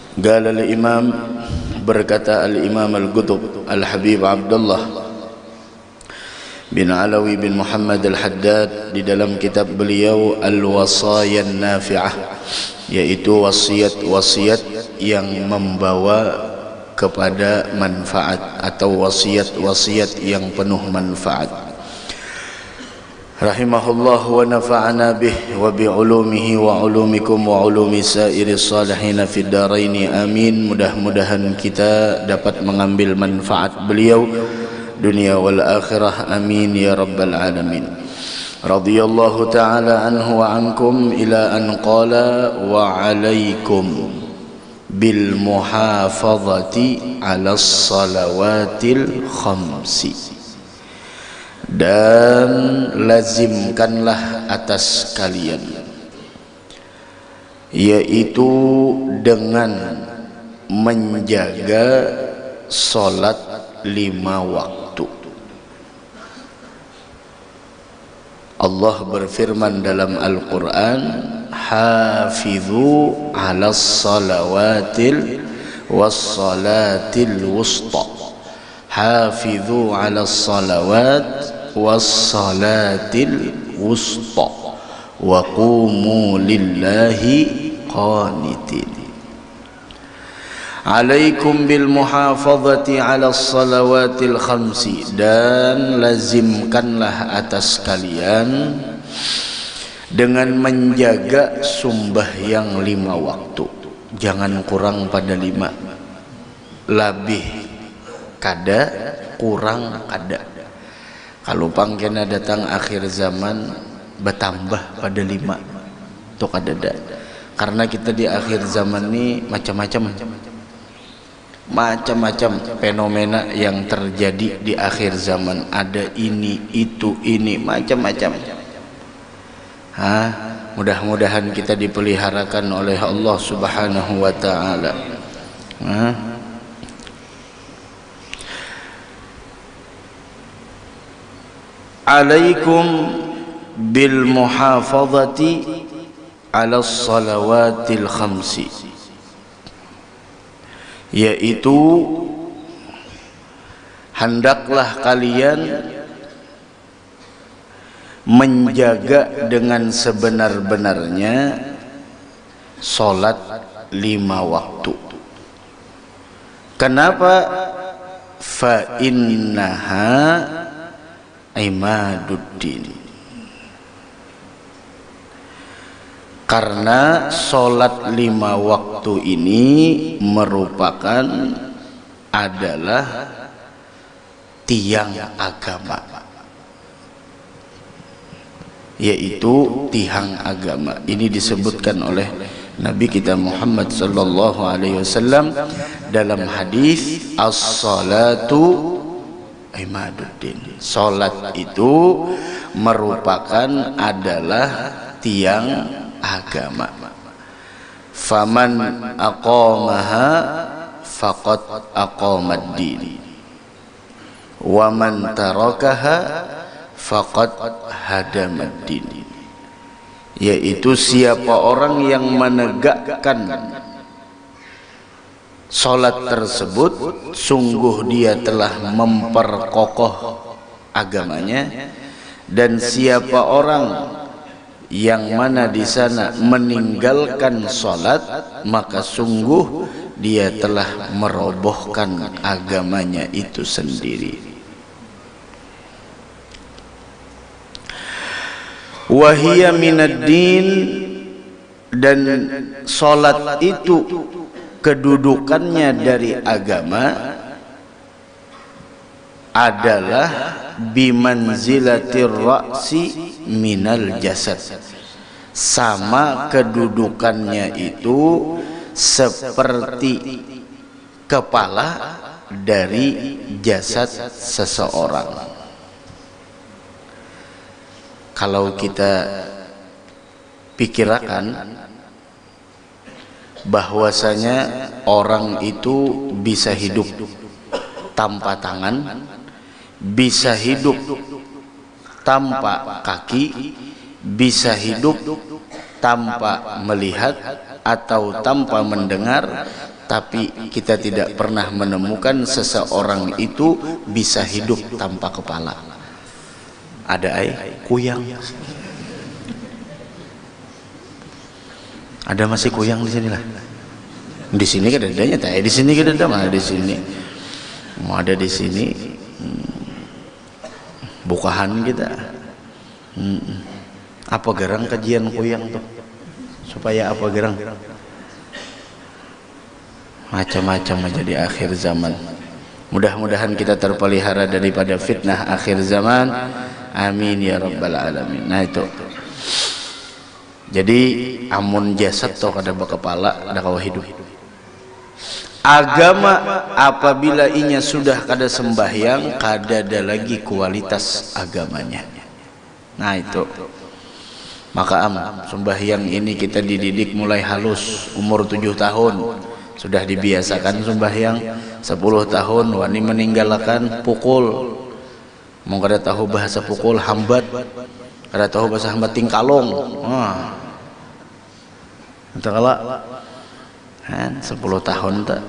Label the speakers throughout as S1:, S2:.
S1: Qala al-imam, berkata al-imam al-Qutb al-Habib Abdullah bin Alawi bin Muhammad al-Haddad di dalam kitab beliau Al-Wasaya Nafi'ah, yaitu wasiat-wasiat yang membawa kepada manfaat atau wasiat-wasiat yang penuh manfaat. Rahimahullah wa nafa'ana bih wa bi'ulumihi wa ulumikum wa ulumi sairi salihina fid daraini amin. Mudah-mudahan kita dapat mengambil manfaat beliau dunia wal akhirah amin ya rabbal alamin. Radhiyallahu ta'ala anhu wa ankum ila an qala wa alaikum bil muhafazati ala salawatil khamsi, dan lazimkanlah atas kalian, yaitu dengan menjaga solat 5 waktu. Allah berfirman dalam Al-Quran, hafizu ala salawatil wassalatil wusta, hafizu ala salawat wassalatil wusta wa qumu lillahi qanitin. Alaikum bil muhafazati ala salawatil khamsi, dan lazimkanlah atas kalian dengan menjaga sembahyang 5 waktu. Jangan kurang pada 5, lebih kada, kurang kada. Kalau pangkena datang akhir zaman bertambah pada 5 itu kada ada. Karena kita di akhir zaman ini macam-macam fenomena yang terjadi di akhir zaman. Ada ini, itu, ini, macam-macam. Mudah-mudahan kita dipeliharakan oleh Allah Subhanahu wa ta'ala. Alaikum bil muhafazati ala salawatil khamsi, yaitu hendaklah kalian menjaga dengan sebenar-benarnya solat 5 waktu. Kenapa? Fa innaha imaduddin, karena solat 5 waktu ini merupakan adalah tiang agama, yaitu tiang agama. Ini disebutkan oleh Nabi kita Muhammad sallallahu alaihi wasallam dalam hadis as-salatu imaduddin. Salat itu merupakan adalah tiang agama. Faman aqamaha faqad aqamad-din wa man tarakaha faqad hadamad-din, yaitu siapa orang yang menegakkan salat tersebut, sungguh dia telah memperkokoh agamanya. Dan siapa orang yang mana di sana meninggalkan salat, maka sungguh dia telah merobohkan agamanya itu sendiri. Wahia minad-din, dan salat itu kedudukannya dari agama adalah bimanzilatir ra'si minal jasad, sama kedudukannya itu seperti kepala dari jasad seseorang. Kalau kita pikirkan bahwasanya orang itu bisa hidup tanpa tangan, bisa hidup tanpa kaki, bisa hidup tanpa melihat atau tanpa mendengar, tapi kita tidak pernah menemukan seseorang itu bisa hidup tanpa kepala. Ada kuyang. Ada masih kuyang di sini lah. Di sini kan adanya, di sini kan ada, mana di sini. Mau ada di sini. Bukahan kita. Apa gerang kajian kuyang tuh? Supaya apa gerang? Macam-macam aja di akhir zaman. Mudah-mudahan kita terpelihara daripada fitnah akhir zaman. Amin ya rabbal alamin. Nah itu. Jadi amun jasad toh kada berkepala, ada kawa hidup. Agama apabila inya sudah kada sembahyang, kada ada lagi kualitas agamanya. Nah itu. Maka sembahyang ini kita dididik mulai halus umur 7 tahun. Sudah dibiasakan sembahyang 10 tahun wani meninggalkan pukul. Mau kada tahu bahasa pukul hambat, kada tahu bahasa hambat tingkalong. Entahlah 10 tahun tak.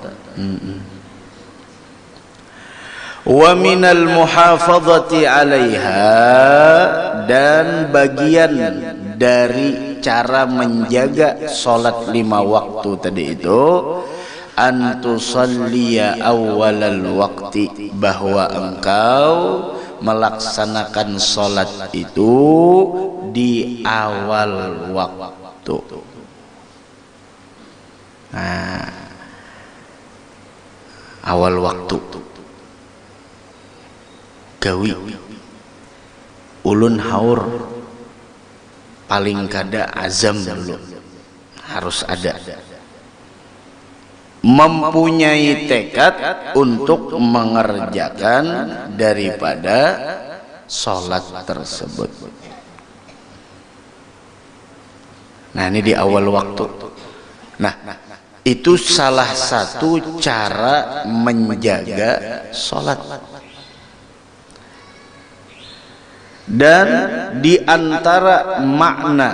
S1: Wa minal muhafadzati 'alaiha, dan bagian dari cara menjaga salat 5 waktu tadi itu, antusalliya awwalal waqti, bahwa engkau melaksanakan salat itu di awal waktu. Nah, awal waktu gawi ulun haur paling kada azam dulu, harus ada mempunyai tekad untuk mengerjakan daripada sholat tersebut. Nah ini di awal waktu. Nah itu salah satu cara menjaga sholat. Dan di antara makna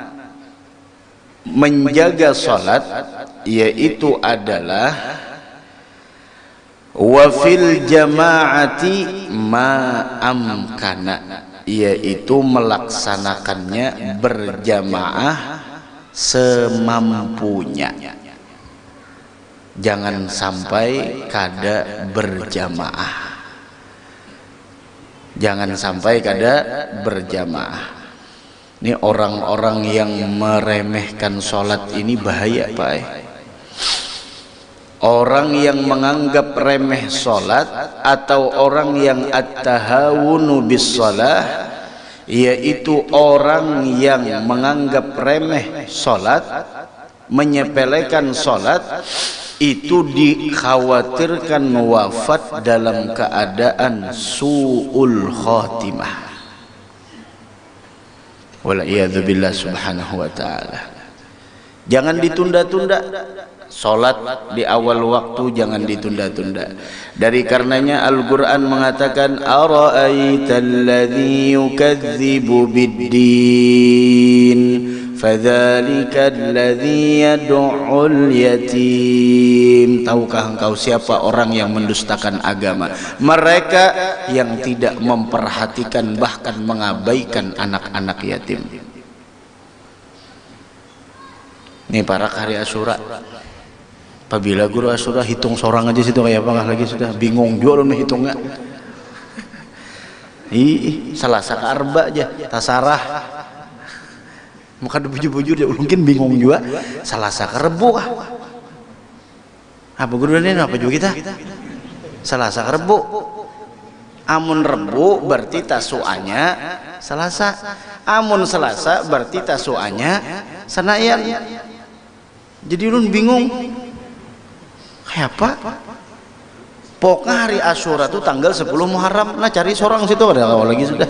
S1: menjaga sholat yaitu adalah wa fil jama'ati ma amkana, yaitu melaksanakannya berjamaah semampunya. Jangan sampai kada berjamaah. Jangan sampai kada berjamaah. Ini orang-orang yang meremehkan sholat ini bahaya, Pak. Orang yang menganggap remeh sholat atau orang yang at-tahawunu bis sholah, yaitu orang yang menganggap remeh sholat, menyepelekan sholat, itu dikhawatirkan wafat dalam keadaan su'ul khatimah. Wala'iyadzubillah subhanahu wa ta'ala. Jangan ditunda-tunda sholat di awal waktu, jangan ditunda-tunda. Dari karenanya Al-Quran mengatakan ara'aital ladzi yukadzibu biddin fadzalika alladzi yad'ul yatim. Tahukah engkau siapa orang yang mendustakan agama? Mereka yang tidak memperhatikan bahkan mengabaikan anak-anak yatim. Ini para hari Asyura. Apabila guru Asyura hitung seorang aja situ kayak apa lagi sudah bingung juga loh hitungnya. Selasa ke Arba aja tasarah. Maka bujur-bujur dia mungkin bingung juga. Selasa ke Rebu kah? Apa guru ini apa juga kita? Selasa ke Rebu. Amun Rebu berarti tasuannya Selasa. Amun Selasa berarti tasuannya Senayan. Jadi ulun bingung. Kayak apa? Pokoknya hari Asyura itu tanggal 10 Muharram. Nah cari seorang situ ada awal lagi sudah.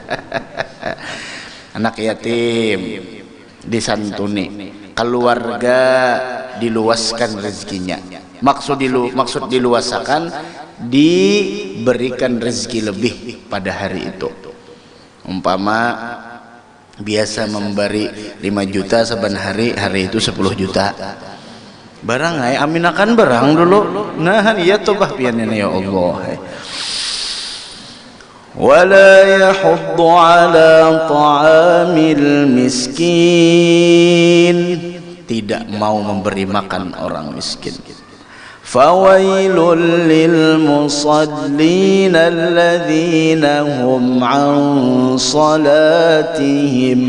S1: Anak yatim disantuni, keluarga diluaskan rezekinya. Maksud diluaskan, diberikan rezeki lebih pada hari itu. Umpama biasa memberi 5 juta saban hari, hari itu 10 juta. barang ay aminakan barang dulu nah iya tuh bah piannya ya Allah wala yahuddu ala ta'amil miskin, tidak mau memberi makan orang miskin. Fawailul lil musallin alladzina hum an salatihim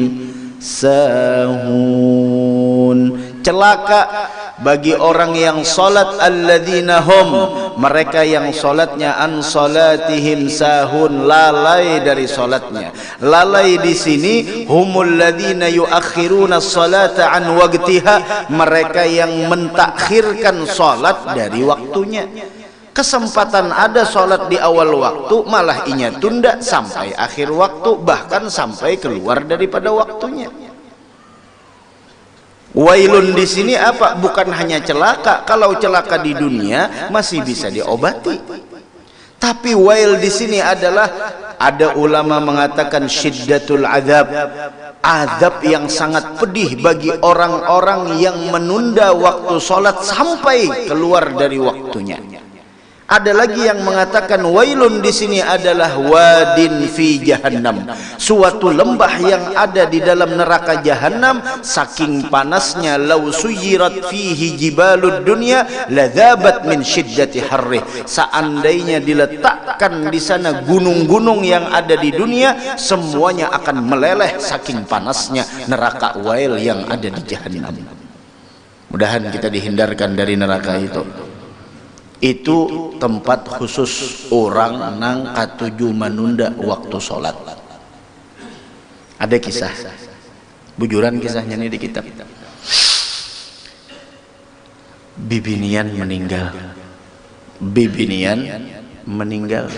S1: sahun. Celaka bagi orang yang salat, alladzina hum, mereka yang salatnya an salatihim sahun, lalai dari salatnya. Lalai di sini humul ladzina yuakhiruna salata an waqtiha, mereka yang mentakhirkan salat dari waktunya. Kesempatan ada salat di awal waktu malah inya tunda sampai akhir waktu, bahkan sampai keluar daripada waktunya. Wailun di sini apa? Bukan hanya celaka. Kalau celaka di dunia masih bisa diobati. Tapi wail di sini adalah, ada ulama mengatakan syiddatul azab. Azab yang sangat pedih bagi orang-orang yang menunda waktu salat sampai keluar dari waktunya. Ada lagi yang mengatakan wailun di sini adalah wadin fi jahannam, suatu lembah yang ada di dalam neraka jahannam, saking panasnya law suyirat fihi jibalud dunya ladzabat min syiddati harrih. Seandainya diletakkan di sana gunung-gunung yang ada di dunia, semuanya akan meleleh saking panasnya neraka wail yang ada di jahannam. Mudahan kita dihindarkan dari neraka itu. Itu tempat khusus orang nang katuju menunda waktu sholat. Ada kisah, bujuran kisahnya ini di kitab. Bibinian meninggal, bibinian meninggal.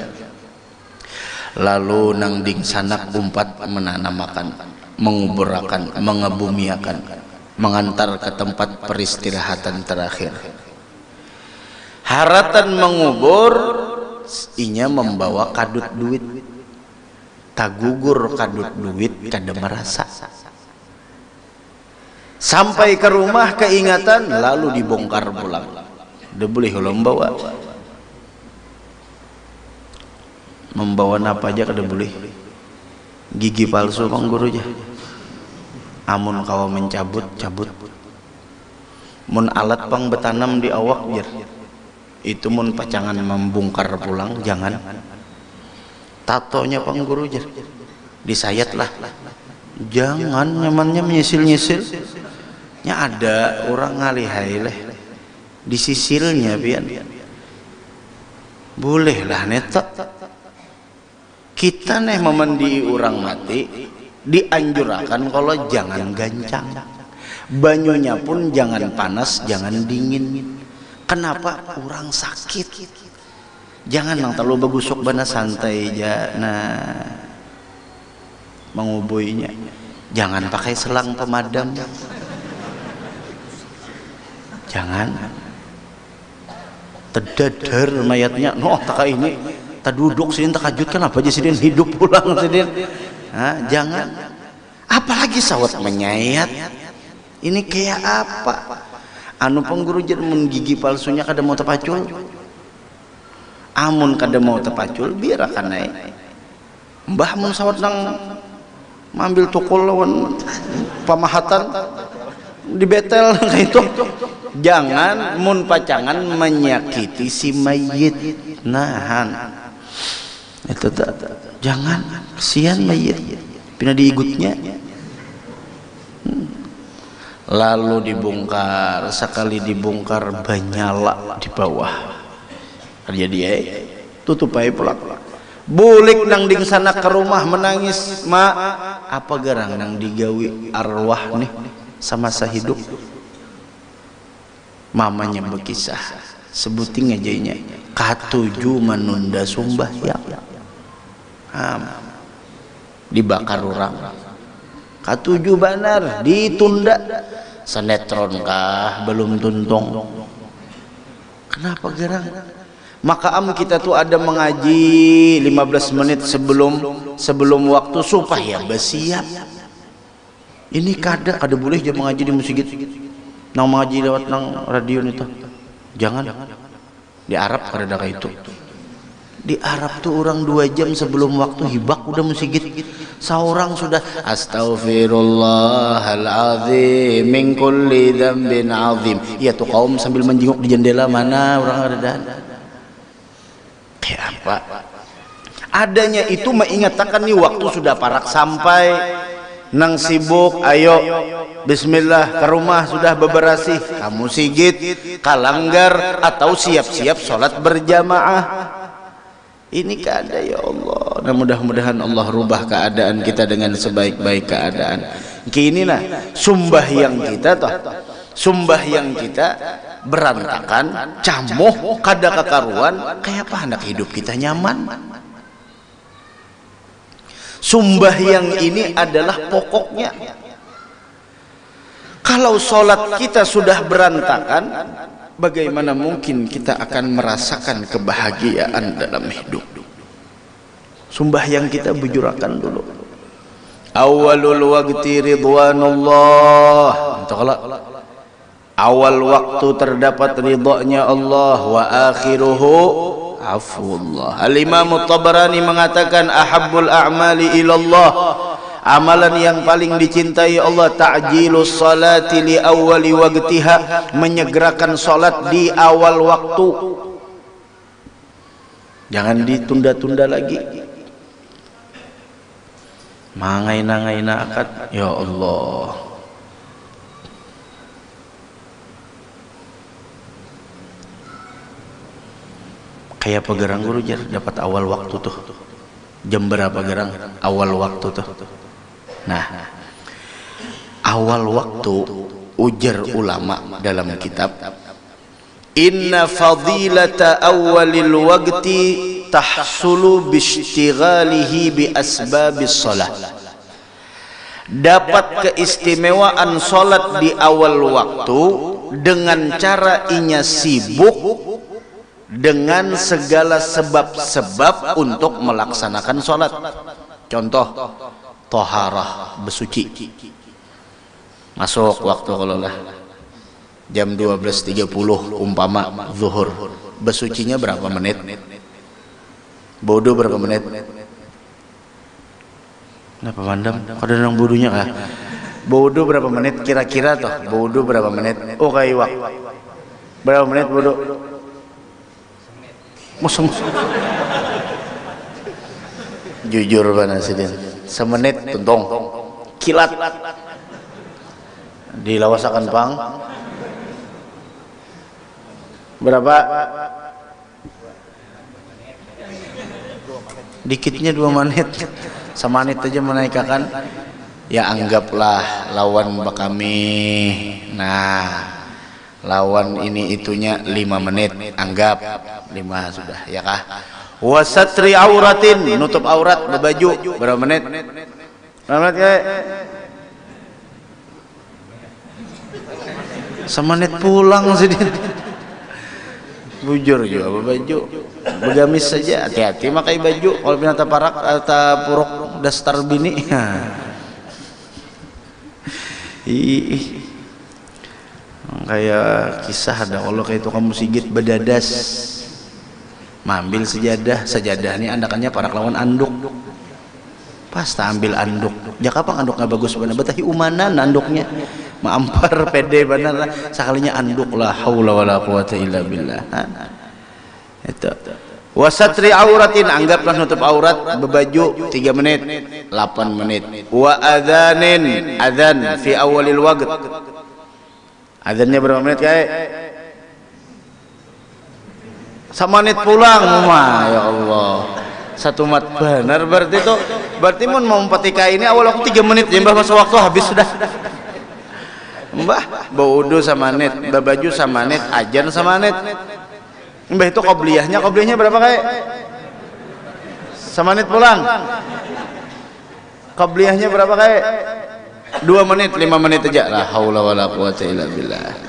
S1: Lalu nang ding sanak umpat menanamakan, menguburakan, mengebumiakan, mengantar ke tempat peristirahatan terakhir. Haratan mengubur, inya membawa kadut duit, tagugur kadut duit kada merasa. Sampai ke rumah keingatan, lalu dibongkar pulang. Udah boleh kalau membawa apa aja kada boleh. Gigi palsu bang guru aja. Amun kawa mencabut cabut. Mun alat pang betanam di awak biar. Itu mun pacangan membongkar pulang jangan. Tatonya pang guru jar disayat lah, jangan nyamannya menyisil-nyisil. Nya ada orang ngalihai leh disisilnya pian boleh lah netok. Kita nih memandi orang mati dianjurkan kalau jangan gancang, banyunya pun jangan panas jangan dingin. Kenapa? Orang sakit. Jangan nang terlalu bagusok bana santai aja. Nah, mengubuinya. Jangan pakai selang pemadam. Jangan. Tedadar mayatnya. No, tak ini. Tak duduk sini tak kajut kan apa aja sini hidup pulang sini. Nah, jangan. Apalagi sawat menyayat. Ini kayak apa? Anu pengguru jar mun gigi palsunya kada mau tepacul, amun kada mau tepacul biar akan naik. Mbah mun sawat nang mambil tukul lawan pamahatan di betel kayak itu. Jangan mun pacangan menyakiti si mayit. Nahan itu tak, jangan kesian mayit pina diigutnya. Lalu dibongkar, sekali dibongkar banyala di bawah. Jadi tutup aja pelak. Bulik nang ding sana ke rumah menangis, mak apa garang nang digawi arwah nih sama sahidup. Mamanya berkisah, sebuting ajanya katuju menunda sembahyang. Dibakar orang. Katuju banar ditunda. Senetron kah belum tuntung. Kenapa gerang? Maka kita tuh ada mengaji 15 menit sebelum waktu supaya bersiap. Ini kada boleh je mengaji di masjid. nang ngaji lewat nang radio itu. Jangan. Di Arab kada ada itu. Di Arab tuh orang 2 jam sebelum waktu hibak udah musigit. Seorang sudah astaghfirullahaladzim min kulli dzambin azim. Iya tuh kaum sambil menjenguk di jendela, mana orang ada. Kayak apa? Adanya itu mengingatkan nih waktu sudah parak sampai nang sibuk, ayo bismillah ke rumah sudah beberasih, kamu sigit kalanggar atau siap-siap sholat berjamaah. Ini keadaan ya Allah. Nah, mudah-mudahan Allah rubah keadaan kita dengan sebaik-baik keadaan. Kinilah sumbahyang kita toh. Sumbahyang kita berantakan, camuh, kada kekaruan, kayak apa anak hidup kita nyaman? Sumbahyang ini adalah pokoknya. Kalau sholat kita sudah berantakan, bagaimana mungkin kita akan merasakan kebahagiaan dalam hidup? Sumbahyang kita bujurakan dulu. Awalul waqti ridwanullah. Awal waktu terdapat ridhonya Allah, wa akhiruhu afullah. Al-Imam Tabarani mengatakan ahabbul a'mali ilallah, amalan yang paling dicintai Allah ta'jilus salati li awwali waqtiha, menyegerakan salat di awal waktu, jangan ditunda-tunda lagi. Mangai-nangai akad ya Allah. Kayak pegerang guru jar dapat awal waktu tuh. Jam berapa gerang? Awal waktu tuh. Nah, awal waktu ujar ulama dalam kitab, inna fadilata awalil waqti tahsulu biishtighalihi bi asbabis shalah. Dapat keistimewaan salat di awal waktu dengan cara inya sibuk dengan segala sebab-sebab untuk melaksanakan sholat. Contoh, toharah, bersuci. Masuk waktu kalau lah jam 12.30 umpama zuhur, bersucinya berapa menit? Bodoh berapa menit? Kenapa mandam? Kada nang bodohnya kah? Bodoh berapa menit kira-kira toh? Bodoh berapa menit? Oh kayak wak. Berapa menit bodoh? Musuh. Jujur bana sidin. Semenit tuntong. Kilat. Dilawasakan pang. Berapa? Dikitnya 2 menit. Semenit aja menaikkan. Ya anggaplah lawan bakami. Nah, lawan ini itunya 5 menit, anggap 5 sudah ya kah? Wa satri auratin, nutup aurat berbaju berapa menit? Berapa menit kayak? Semenit pulang sedih. Bujur juga berbaju, begamis saja, hati-hati pakai baju kalau binatang parak atau puruk dasar bini. Kayak kisah ada Allah kayak itu kamu sigit bedadas mambil sajadah ini andakannya para lawan anduk pas tak ambil anduk jakapang anduk nggak bagus benar betahi umanan anduknya maampar pede benar sekalinya anduk lah haula wala quwata illa billah. Itu wasatri auratin, anggaplah nutup aurat berbaju 3 menit 8 menit. Wa adzanin, adzan fi awalil waqt, adzannya berapa menit kayak? 1 menit pulang mah ya Allah. 1 mat benar berarti mau petika ini awal waktu 3 menit ya mbah, masa waktu habis sudah. Mbah baudu sama menit, baju sama menit, ajan sama menit. Mbah itu qobliyahnya berapa kayak? 1 menit pulang. Qobliyahnya berapa kayak? 2 menit, 5 menit aja. La haula wala quwata illa billah.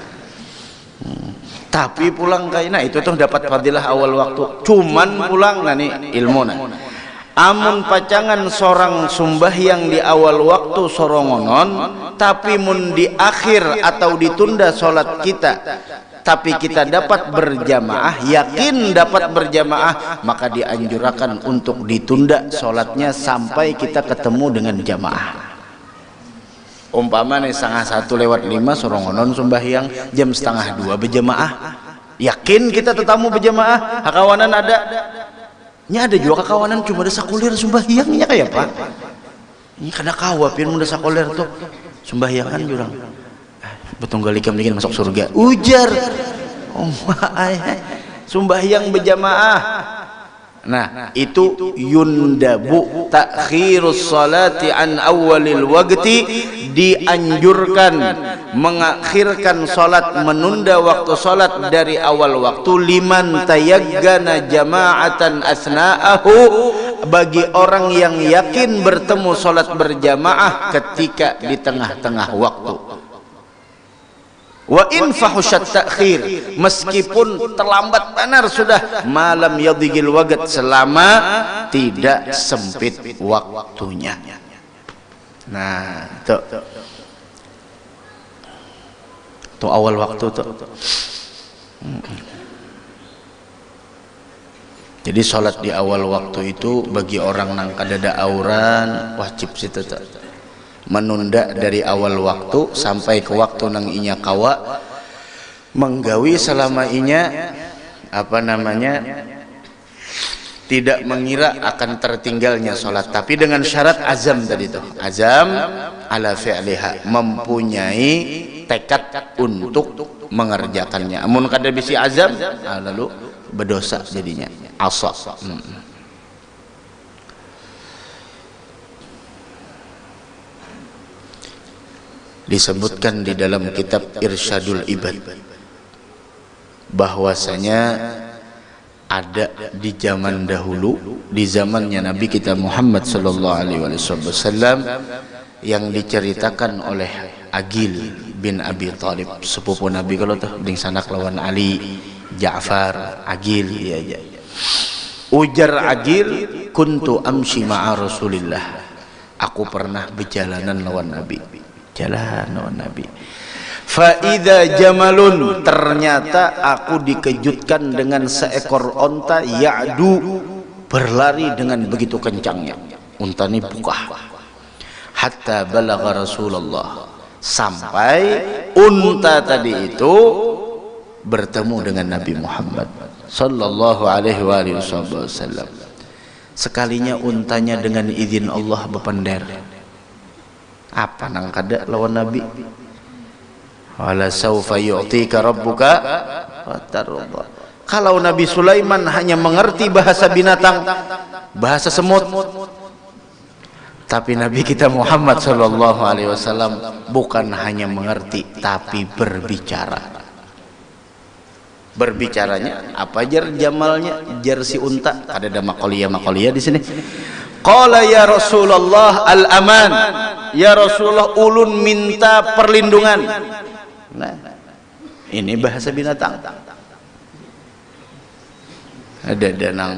S1: Tapi pulang kaina itu tuh dapat fadilah awal waktu. Cuman pulang nani ilmu nah. Amun pacangan sorang sumbahyang di awal waktu sorongonon, tapi mun di akhir atau ditunda solat kita, tapi kita dapat berjamaah, yakin dapat berjamaah, maka dianjurkan untuk ditunda solatnya sampai kita ketemu dengan jamaah. Umpama nih 1:30 sorongonon sumbahyang, jam 1:30 berjamaah, yakin kita tetamu berjamaah, hakawanan ada. Nya ada juga kawanan cuma ada sakulir sumbahyangnya kayak Pak. Ini kada kawapin muda sakulir tuh sumbahyangan jurang. Betul galikam bikin masuk surga. Ujar. Oh sumbahyang berjamaah. Nah, itu yundabu ta'khirus salati an awalil waqti, dianjurkan mengakhirkan salat, menunda waktu salat dari awal waktu, liman tayaggana jama'atan asna'ahu, bagi orang yang yakin bertemu salat berjamaah ketika di tengah-tengah waktu. Wa in fahusyat ta'khir, meskipun terlambat benar sudah, malam yadhigil waqt, selama tidak sempit waktunya. Nah, itu awal waktu tuh. Jadi sholat di awal waktu itu bagi orang nang kadada auran wajib situ tuh. Menunda dari awal waktu sampai ke waktu nang inya kawa, menggawi selama inya tidak mengira akan tertinggalnya sholat, tapi dengan syarat azam tadi tuh, azam ala fi'liha, mempunyai tekad untuk mengerjakannya. Amun kada bisi azam, lalu berdosa jadinya, asa. Disebutkan di dalam kitab Irsyadul Ibad bahwasanya ada di zaman dahulu, di zamannya Nabi kita Muhammad sallallahu alaihi wasallam, yang diceritakan oleh Agil bin Abi Thalib, sepupu Nabi kalau tuh ding sanak lawan Ali, Ja'far, Agil ya. Ujar Agil, kuntu amshi ma'a Rasulillah, aku pernah berjalanan lawan Nabi, jalan lawan Nabi. Faida jamalun, ternyata aku dikejutkan dengan seekor onta, ya'du, berlari dengan begitu kencangnya, unta ini buka, hatta balagha Rasulullah, sampai unta tadi itu bertemu dengan Nabi Muhammad sallallahu alaihi wasallam. Sekalinya untanya dengan izin Allah bepender, apa nang kada lawan Nabi, wala saufa yu'tika rabbuka fatarda. Kalau Nabi Sulaiman hanya mengerti bahasa binatang, bahasa semut, tapi Nabi kita Muhammad sallallahu alaihi wasallam bukan hanya mengerti, tapi berbicara. Berbicaranya apa jar jamalnya, jar si unta, ada makolia di sini. Qala ya Rasulullah al-aman, ya Rasulullah ulun minta perlindungan. Nah, ini bahasa binatang. Ada danang.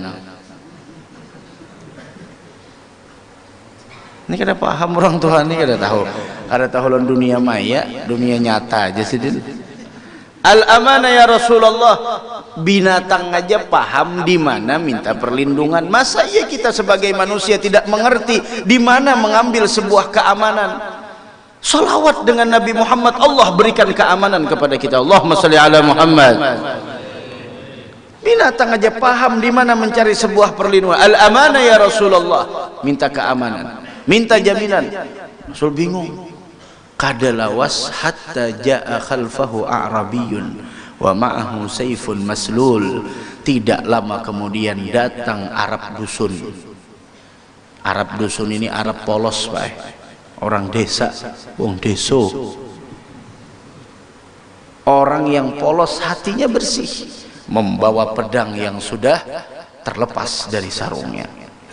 S1: Ini kada paham orang tua ini, kada tahu. Kada tahu lawan dunia maya, dunia nyata aja sih. Al-amana ya Rasulullah, binatang aja paham di mana minta perlindungan. Masa iya kita sebagai manusia tidak mengerti di mana mengambil sebuah keamanan? Salawat dengan Nabi Muhammad, Allah berikan keamanan kepada kita. Allahumma sholli ala Muhammad. Binatang aja paham di mana mencari sebuah perlindungan. Al-amana ya Rasulullah, minta keamanan, minta jaminan. Rasul bingung. Kada lawas hatta jaa khalfahu a'rabiyun wa ma'ahu sayfun maslul. Tidak lama kemudian datang Arab dusun. Arab dusun ini Arab polos, Pak. Orang desa, wong deso. Orang yang polos hatinya bersih, membawa pedang yang sudah terlepas dari sarungnya.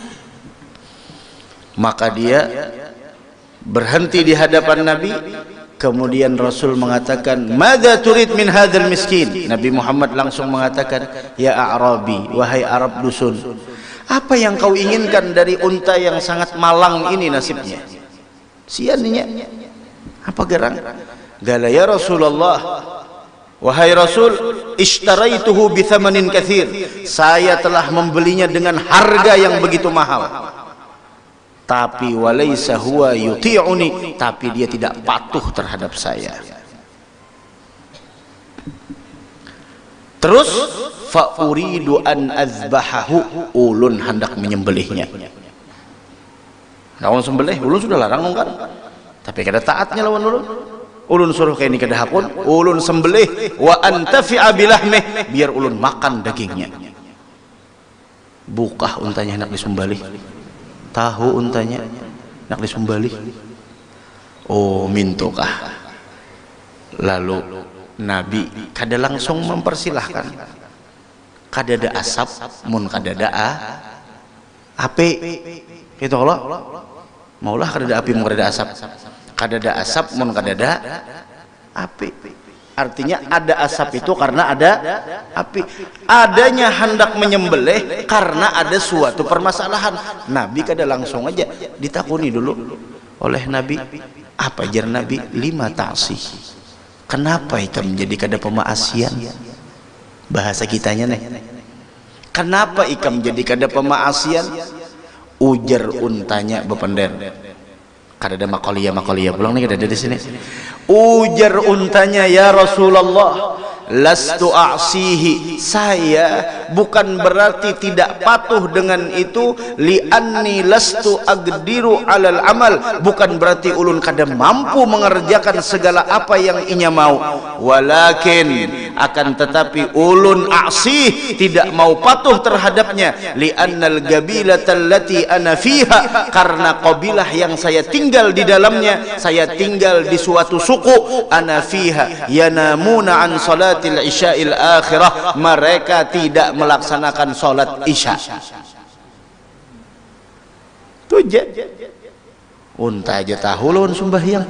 S1: Maka dia berhenti di hadapan Nabi. Kemudian Rasul mengatakan, "Madza turid min hadzal miskin?" Nabi Muhammad langsung mengatakan, "Ya A'rabi, wahai Arab dusun, Apa yang kau inginkan dari unta yang sangat malang ini nasibnya? Siannya. Apa gerang? Gala ya Rasulullah, wahai Rasul, ishtaraituhu bi thamanin katsir. Saya telah membelinya dengan harga yang begitu mahal. Tapi walaysa huwa yuti'uni, tapi dia tidak patuh terhadap saya. Terus fa uridu an azbahahu, ulun hendak menyembelihnya. Nah, ulun sembelih, ulun sudah larang kan? Tapi kada taatnya lawan ulun. Ulun suruh kayak ini kada hakun, ulun sembelih wa antafi'a bilahmih, biar ulun makan dagingnya. Buka untanya hendak disembelih. Tahu untanya hendak disembelih. Oh, mintukah? Lalu Nabi kada langsung mempersilahkan. Kada ada asap, mun kada ada api. Itu Allah. Maulah kada ada api, mun kada ada asap. Kada ada asap, mun kada ada api. Artinya ada asap itu karena ada api. Adanya hendak menyembelih karena ada suatu permasalahan. Nabi kada langsung aja, ditakuni dulu oleh Nabi. Apa jar Nabi? Lima ta'sih. Kenapa ikam menjadi kada pemaasian? Bahasa kitanya nih. Kenapa ikam menjadi kada pemaasian? Ujar untanya bepender. Kada ada makolia pulang nih, kada ada di sini. Ujar untanya, ya Rasulullah, lastu a'sihi, saya bukan berarti tidak patuh dengan itu, li'anni lastu agdiru alal amal, bukan berarti ulun kada mampu mengerjakan segala apa yang inya mau, walakin akan tetapi ulun a'sih, tidak mau patuh terhadapnya, li'annal gabilata allati ana fiha, karena qabilah yang saya tinggal di dalamnya, saya tinggal di suatu suku, ana fiha yanamuna an salatil isya'il akhirah, mereka tidak melaksanakan salat isya. Tujak unta aja tahulun sembahyang,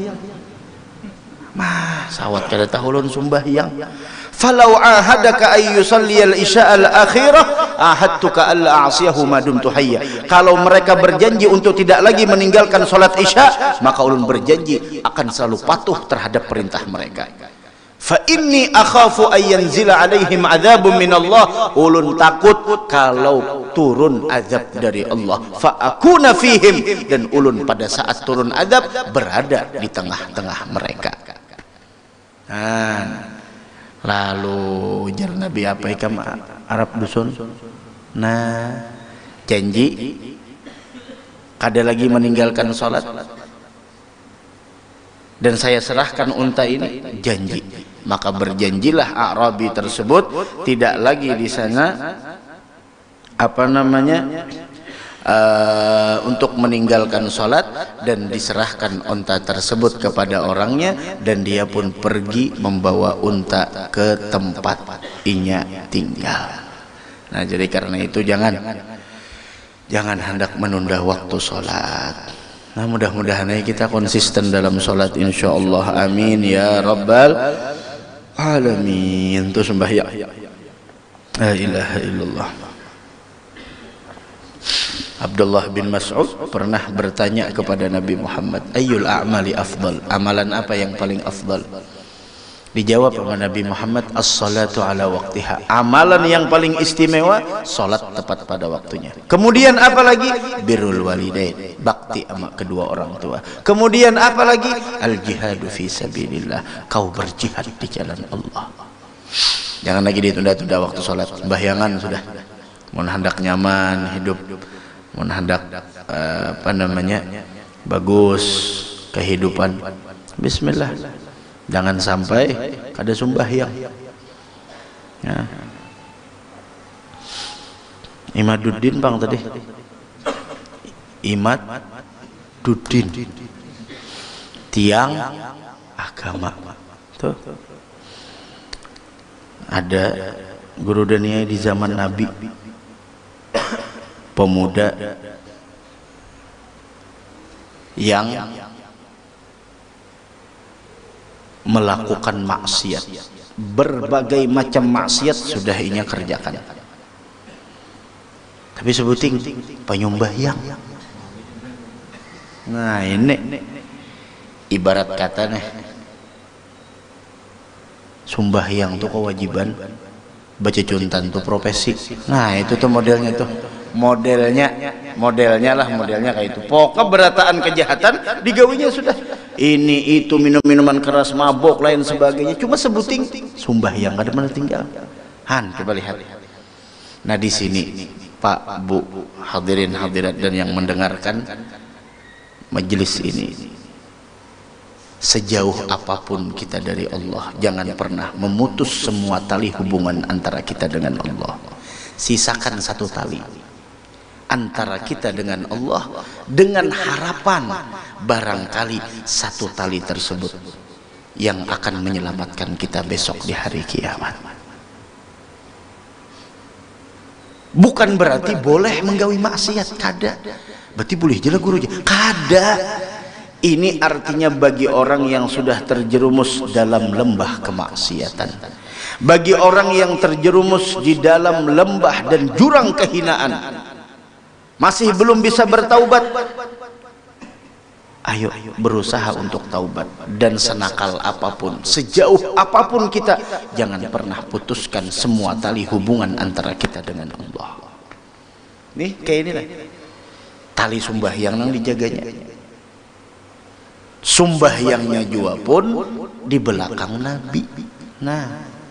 S1: mah sawat kada tahulun sembahyang. Falau ahadaka ay yusalliyal isya'al akhirah ahadtuka alla a'siyahu ma dumtu hayya. Kalau mereka berjanji untuk tidak lagi meninggalkan salat isya, maka ulun berjanji akan selalu patuh terhadap perintah mereka. Fa inni akhafu ay yanzila alaihim adzabun min Allah, ulun takut kalau turun azab dari Allah. Fa akuna fihim, dan ulun pada saat turun azab berada di tengah-tengah mereka. Lalu jar Nabi, apa ikam Arab dusun? Nah, janji kada lagi meninggalkan salat, dan saya serahkan unta ini, janji. Maka berjanjilah Arabi tersebut tidak lagi di sana untuk meninggalkan sholat, dan diserahkan unta tersebut kepada orangnya, dan dia pun pergi membawa unta ke tempat inya tinggal. Nah, jadi karena itu jangan hendak menunda waktu sholat. Nah, mudah-mudahan kita konsisten dalam sholat, insyaallah. Amin ya rabbal alamin. Itu sembahyang. La ilaha illallah. Abdullah bin Mas'ud pernah bertanya kepada Nabi Muhammad, ayyul a'mali afdal, amalan apa yang paling afdal? Dijawab oleh Nabi Muhammad, as-salatu ala waqtiha, amalan yang paling istimewa salat tepat pada waktunya. Kemudian apa lagi? Birrul walidain, bakti sama kedua orang tua. Kemudian apa lagi? Al jihadu fi sabilillah, kau berjihad di jalan Allah. Jangan lagi ditunda-tunda waktu salat, sembahyangan sudah. Mun hendak nyaman hidup, mun hendak bagus kehidupan, bismillah. Jangan sampai kada sembahyang. Ya. Imaduddin bang tadi. Imaduddin, tiang agama. Tuh. Ada guru dunia di zaman Nabi, pemuda yang melakukan maksiat, berbagai macam maksiat sudah inya kerjakan, Tapi sebuting penyumbahyang. Nah ini ibarat kata nih, sumbahyang tuh kewajiban, baca juntan tuh profesi. Nah itu tuh modelnya tuh, modelnya kayak itu. Pokoknya berataan kejahatan digawinya sudah ini itu, minuman keras, mabok, lain sebagainya, cuma sebuting sumbahyang, ada mana tinggal. Han, coba lihat. Nah di sini Pak, Bu, hadirin hadirat dan yang mendengarkan majelis ini, sejauh apapun kita dari Allah, jangan pernah memutus semua tali hubungan antara kita dengan Allah. Sisakan satu tali antara kita dengan Allah, dengan harapan barangkali satu tali tersebut yang akan menyelamatkan kita besok di hari kiamat. Bukan berarti boleh menggawi maksiat, kada. Berarti boleh jelas guru aja, kada. Ini artinya bagi orang yang sudah terjerumus dalam lembah kemaksiatan, bagi orang yang terjerumus di dalam lembah dan jurang kehinaan, masih belum bisa bertaubat, ayo berusaha untuk taubat. Dan senakal apapun, sejauh apapun kita, jangan pernah putuskan semua tali hubungan antara kita dengan Allah. Nih kayak ini lah, tali sembahyang yang dijaganya. Sembahyangnya juga pun di belakang Nabi. Nah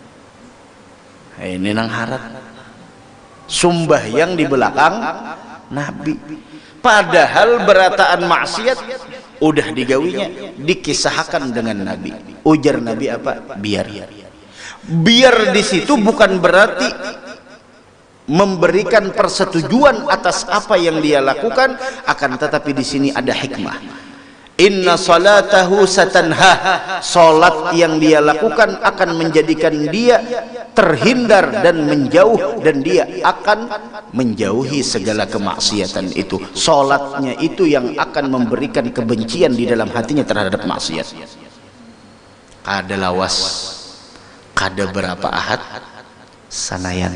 S1: ini nang harap sembahyang di belakang Nabi, padahal berataan maksiat udah digawinya, dikisahkan dengan Nabi. Ujar Nabi apa? Biar di situ bukan berarti memberikan persetujuan atas apa yang dia lakukan, akan tetapi di sini ada hikmah. Inna salatahu satanha, salat yang dia lakukan akan menjadikan dia terhindar dan menjauh, dan dia akan menjauhi segala kemaksiatan itu. Salatnya itu yang akan memberikan kebencian di dalam hatinya terhadap maksiat. Kada lawas, kada berapa ahad sanayan,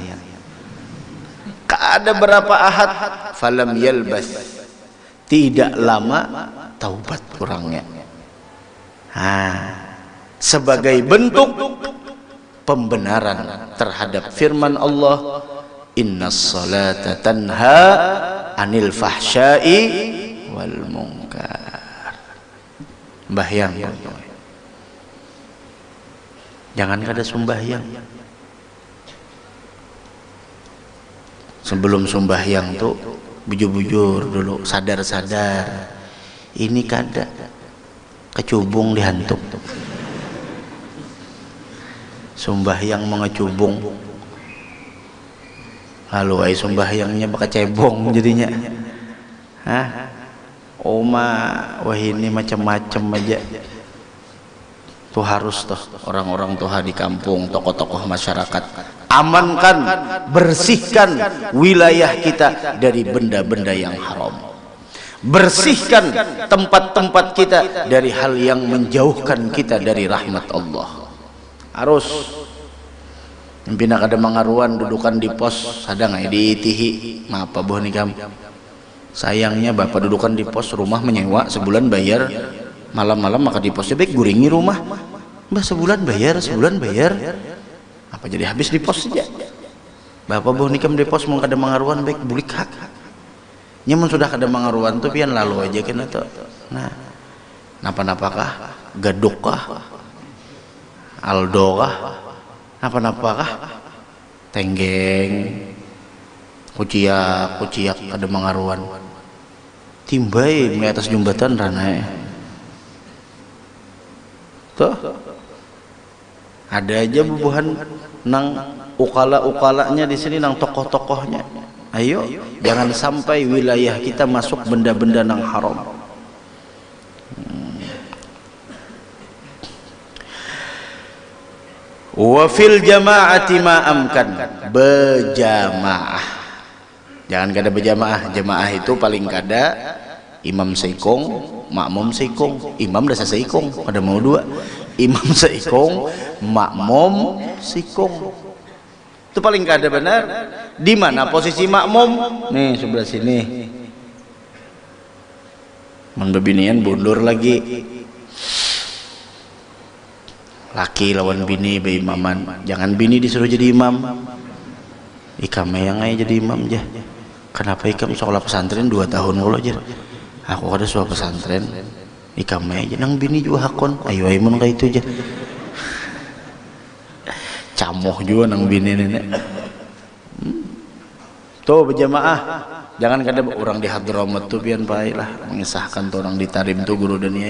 S1: kada berapa ahad falam yalbas, tidak lama taubat kurangnya. Sebagai bentuk pembenaran terhadap firman Allah, innas salata tanha anil fahsyai wal munkar. Sembahyang, jangan kada sembahyang. Sebelum sembahyang tuh bujur-bujur dulu, sadar-sadar ini kada kecubung dihantuk. Sembahyang mengecubung, lalu ay sembahyangnya bakal cebong jadinya. Oma wah ini macam-macam aja tuh. Harus tuh orang-orang tuh di kampung, tokoh-tokoh masyarakat, amankan, bersihkan wilayah kita dari benda-benda yang haram, bersihkan tempat-tempat kita dari hal yang menjauhkan kita dari rahmat Allah. Harus pimpin kada mangaruan dudukan di pos, sadang ay diitihi maapa boh nikam. Sayangnya bapak dudukan di pos, rumah menyewa sebulan bayar, malam-malam maka di pos baik guringi rumah. Mbah sebulan bayar apa jadi habis di pos saja. Bapak boh nikam di pos mau kada mangaruan baik bulik hak. Nyamun sudah kada mangaruan tuh pian lalu aja kena tuh. Nah, napa-napakah? Gadukah? Aldokah? Napa-napakah? Tenggeng, kuciak kada mangaruan. Timbai di atas jembatan ranai. Tuh. Ada aja bubuhan nang ukala-ukalanya di sini, nang tokoh-tokohnya. Ayo, jangan sampai wilayah kita masuk benda-benda nang haram. Wa fil jama'ati ma amkan, berjamaah. Jangan kada berjamaah. Jamaah itu paling kada imam seikong, makmum seikong. Imam dasa seikong, ada mau dua. Imam seikong, makmum seikong. Itu paling kada benar. Di mana posisi makmum? Nih sebelah sini. Mun bebinian bundur lagi. Laki lawan bini beimaman. Jangan bini disuruh jadi imam. Ikam yang aja jadi imam aja. Kenapa ikam sekolah pesantren 2 tahun mulu aja. Aku ada sekolah pesantren. Ikam aja nang bini juga hakon. Ayo mun kayak itu aja. Camoh juga nang bini nenek. Tuh berjamaah. Jangan kada orang di Hadramaut tuh pian baik lah mengisahkan tuh orang di Tarim tuh guru dunia.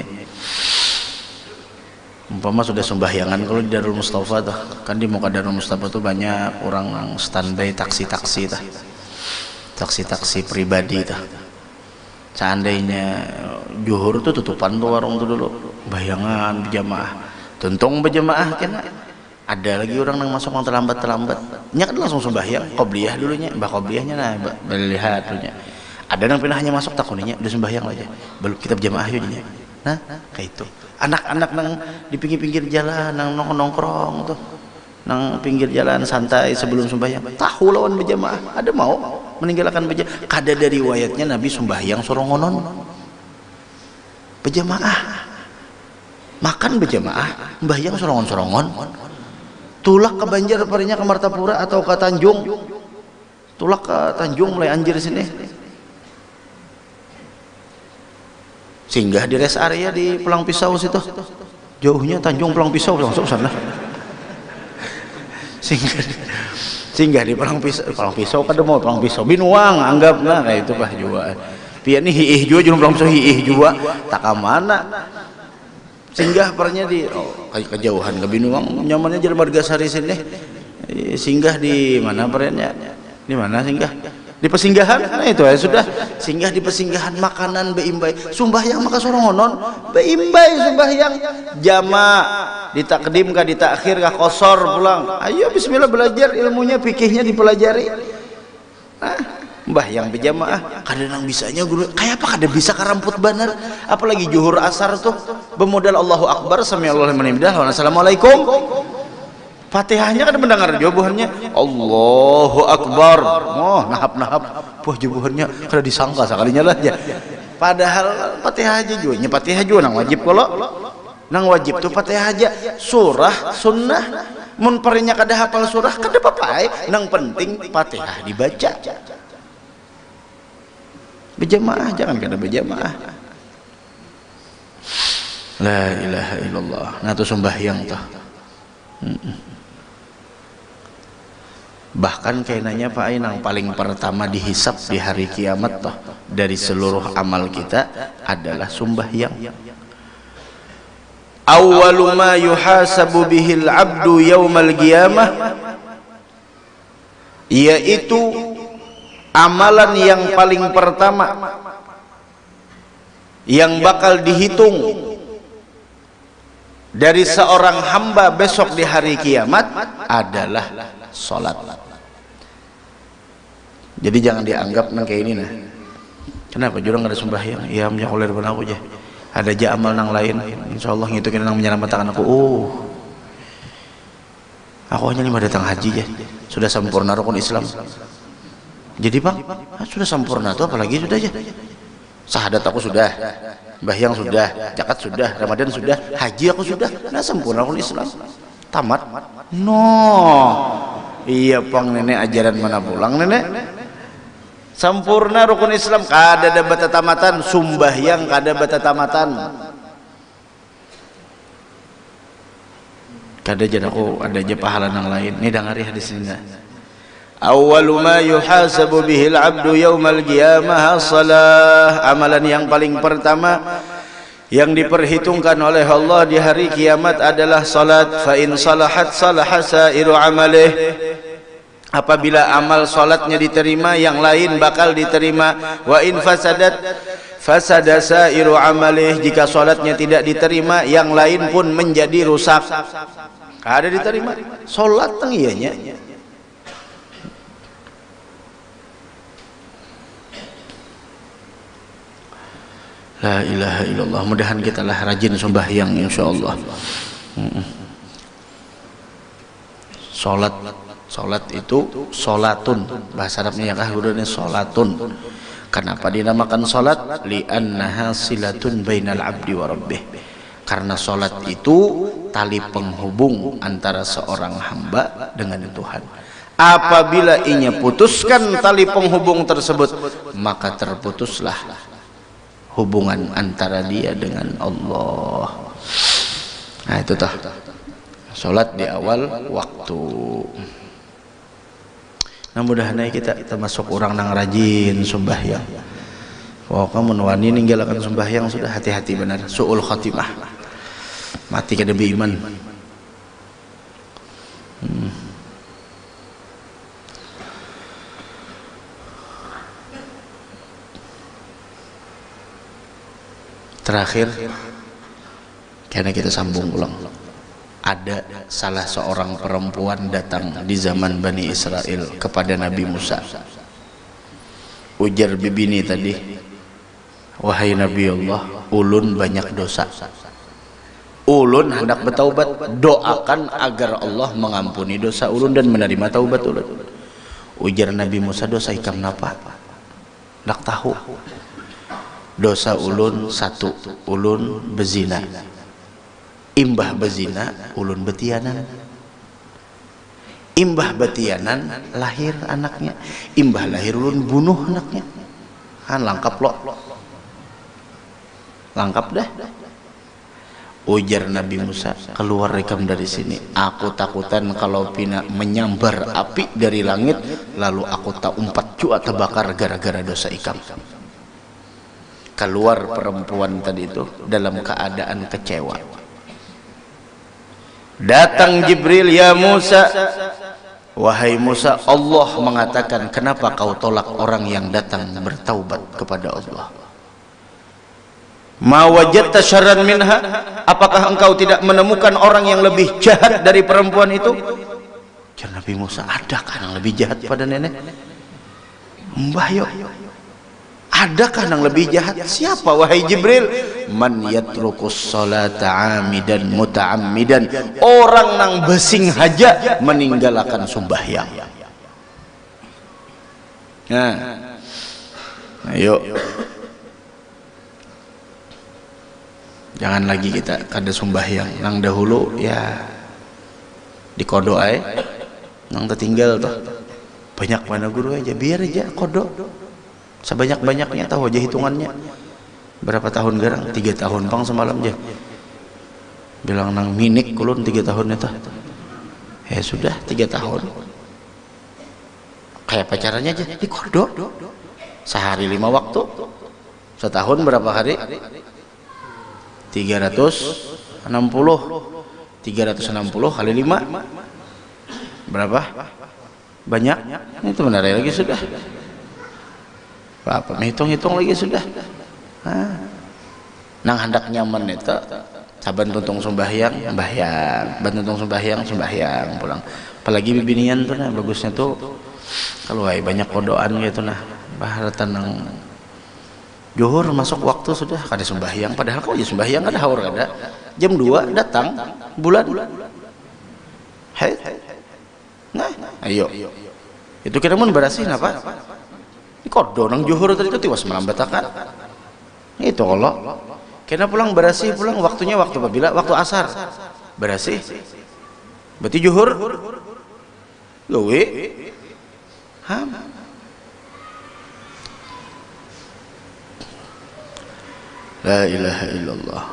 S1: Umpama sudah sembahyangan kalau di Darul Mustafa tuh kan di muka Darul Mustafa tuh banyak orang yang standby taksi-taksi tuh. Taksi-taksi pribadi tuh. Seandainya Juhur tuh tutupan tuh warung tuh dulu. Bayangan berjamaah. Tuntung berjamaah kan. Ada lagi orang yang masuk yang terlambat nya kan langsung sembahyang qobliyah dulunya mbah qobliyahnya nah lihat dulunya ada yang pinahnya masuk takuninya udah sembahyang aja belum kita berjamaah yuk nya nah kayak itu anak-anak nang di pinggir-pinggir jalan nang nongkrong tuh nang pinggir jalan santai sebelum sembahyang tahu lawan berjamaah ada mau meninggalkan berjamaah kada dari riwayatnya Nabi sembahyang sorongonon berjamaah makan berjamaah sembahyang sorongon-sorongon tulak ke Banjar parinya ke Martapura atau ke Tanjung tulak ke Tanjung mulai Anjir sini singgah di rest area di Pelang Pisau situ jauhnya Tanjung Pelang Pisau langsung sana singgah di Pelang Pisau kada mau Pelang Pisau Binuang anggap nah kayak itu bah juga pian nih hiih juga jurung Pelang Pisau hiih juga tak mana singgah pernya di kejauhan ke Binuang nyamannya jadi Margasari sini singgah di mana pernya di mana singgah di pesinggahan nah itu ya sudah singgah di pesinggahan makanan beimbai sumbahyang maka sorongonon beimbai sumbahyang jama ditakdim kah ditakhir kah kosor pulang ayo bismillah belajar ilmunya fikihnya dipelajari mbah yang berjamaah kadang bisanya guru kayak apa kada bisa karamput banar apalagi Juhur asar tuh bermodal Allahu Akbar sami Allahu liman hamidah wa assalamualaikum Fatihahnya kan mendengar jawabannya Allahu Akbar oh nahap buah jawabannya kada disangka sekalinya lah ya padahal Fatihah aja juga Fatihah juga nang wajib kalau nang wajib tuh Fatihah aja surah sunnah mun parinya kada hafal surah kada apa-apa nang penting Fatihah dibaca berjamaah jangan kada berjamaah la ilaha illallah nah tuh sembahyang tuh bahkan kayaknya Pak Ainang paling pertama dihisap di hari kiamat tuh dari seluruh amal kita adalah sembahyang awwalu ma yuhasabu bihil abdu yaumal qiyamah yaitu amalan yang paling pertama yang bakal dihitung dari seorang hamba besok di hari kiamat adalah salat. Jadi jangan dianggap nang kayak ini nah. Kenapa jurang ada sembahyang? Ya punya oleh depan aku aja. Ada aja amal nang lain. Insyaallah ngitukin nang menyelamatkan aku. Aku hanya 5 datang haji ya. Sudah sempurna rukun Islam. Jadi Bang, sudah sempurna tuh apalagi sudah aja. Syahadat aku sudah, sembahyang sudah, zakat sudah, Ramadan sudah, haji aku sudah. Nah sempurna rukun Islam. Tamat. Iya Bang nenek ajaran mana pulang nenek? Sempurna rukun Islam kada ada batatamatan, sembahyang kada batatamatan. Kada aja aku ada aja pahala nang lain. Ini dengari hadis ini. Awwalu ma yuhasabu bihil abdu yaumal qiyamah salah amalan yang paling pertama yang diperhitungkan oleh Allah di hari kiamat adalah salat fa in salahat salaha sairu amalih apabila amal salatnya diterima yang lain bakal diterima wa in fasadat fasada sairu amalih jika salatnya tidak diterima yang lain pun menjadi rusak ada diterima salat teng iyanya la ilaha illallah mudahan kita lah rajin sembahyang insyaallah salat Salat itu salatun, bahasa Arabnya ya kah ini salatun. Kenapa dinamakan salat? Li'annaha silatun bainal abdi wa rabbih. Karena salat itu tali penghubung antara seorang hamba dengan Tuhan. Apabila inya putuskan tali penghubung tersebut, maka terputuslah hubungan antara dia dengan Allah. Nah itu toh, salat di awal waktu. Nah mudah-mudahan kita termasuk orang yang rajin sembahyang. Wah kamu wani ninggalakan sembahyang sudah, hati-hati benar, su'ul khatimah, mati kada beriman. Terakhir karena kita sambung ulang, ada salah seorang perempuan datang di zaman Bani Israel kepada Nabi Musa. Ujar bibini tadi, wahai Nabi Allah, ulun banyak dosa, ulun hendak bertaubat, doakan agar Allah mengampuni dosa ulun dan menerima taubat ulun. Ujar Nabi Musa, dosa ikam napa? Ndak tahu. Dosa ulun satu, ulun bezina. Imbah bezina, ulun betianan. Imbah betianan, lahir anaknya. Imbah lahir, ulun bunuh anaknya. Kan lengkap lo. Lengkap dah. Ujar Nabi Musa, keluar rekam dari sini. Aku takutan kalau pina menyambar api dari langit, lalu aku tak umpat cua terbakar gara-gara dosa ikam. Keluar perempuan tadi itu dalam keadaan kecewa. Datang Jibril, ya Musa, wahai Musa, Allah mengatakan kenapa kau tolak orang yang datang bertaubat kepada Allah? Ma wajadta syarran minha, apakah engkau tidak menemukan orang yang lebih jahat dari perempuan itu? Jadi Nabi Musa, adakah yang lebih jahat pada nenek? Mbah yo, adakah yang lebih jahat? Siapa wahai Jibril? Man yatrukus salata amidan muta'ammidan, orang nang besing haja meninggalkan sembahyang. Nah, ayo, jangan lagi kita kada sembahyang. Nang dahulu ya dikodo ae, nang tertinggal toh banyak mana guru aja, biar aja kodo sebanyak-banyaknya. Tahu aja hitungannya berapa tahun garang, 3 tahun pang semalam aja bilang nang minik kulun 3 tahun itu. Sudah 3 tahun kayak pacarannya aja dikodo sehari 5 waktu, setahun berapa hari? 360 kali 5 berapa? Banyak. Itu benar lagi sudah. Apa hitung-hitung lagi sudah. Nang hendak nyaman itu saban tuntung sembahyang sembahyang, ban tuntung sembahyang sembahyang pulang. Apalagi bibinian tuh nah bagusnya tuh kalau banyak kodoan gitu nah, baharatan nang Johor masuk waktu sudah kada sembahyang, padahal kau aja sembahyang kada haur kada. Jam 2 datang bulan. Nah, ayo. Itu kira mun berasih napa? Kodo nang Johor tadi itu tiwas melambatakan. Itu Allah. Kena pulang berasih, pulang waktunya waktu apabila waktu asar. Berasih. Berarti Johor. Gawe. La ilaha illallah.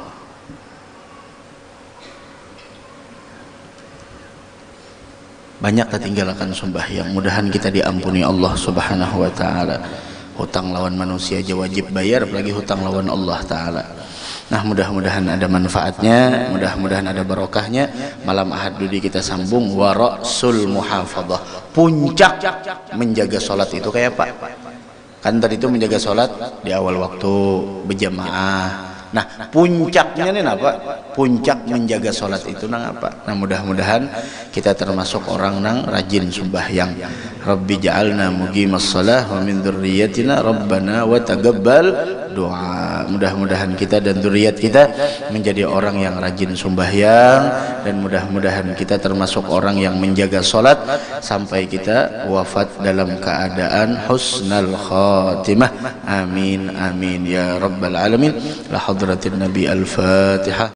S1: Banyak tertinggalkan sembahyang. Mudahan kita diampuni Allah Subhanahu wa taala. Hutang lawan manusia aja wajib bayar, apalagi hutang lawan Allah taala. Nah, mudah-mudahan ada manfaatnya, mudah-mudahan ada barokahnya. Malam Ahad dudi kita sambung wa ra'sul muhafadzah. Puncak menjaga salat itu kayak apa? Kan tadi itu menjaga salat di awal waktu berjamaah. Nah, puncaknya nih apa? Puncak menjaga salat itu nang apa? Nah, mudah-mudahan kita termasuk orang nang rajin sembahyang. Rabbi ja'alna muqimas shalah wa min dzurriyyatina rabbana wa taqabbal du'a. Mudah-mudahan kita dan zuriat kita menjadi orang yang rajin sembahyang, dan mudah-mudahan kita termasuk orang yang menjaga salat sampai kita wafat dalam keadaan husnul khatimah. Amin amin ya rabbal alamin. La hadratin nabi al-Fatihah.